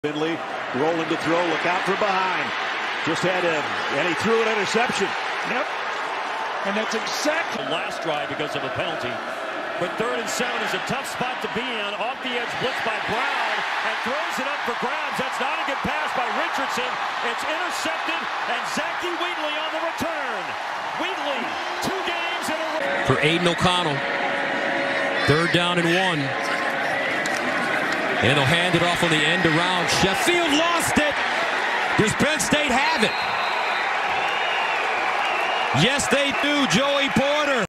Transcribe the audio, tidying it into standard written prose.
Finley rolling to throw, look out from behind. Just had him, and he threw an interception. Yep. And that's exactly the last drive because of a penalty. But 3rd and 7 is a tough spot to be in. Off the edge blitz by Brown and throws it up for grabs. That's not a good pass by Richardson. It's intercepted, and Zakee Wheatley on the return. Wheatley, 2 games in a row. For Aiden O'Connell. 3rd down and 1. And he'll hand it off on the end around. Sheffield lost it. Does Penn State have it? Yes, they do, Joey Porter.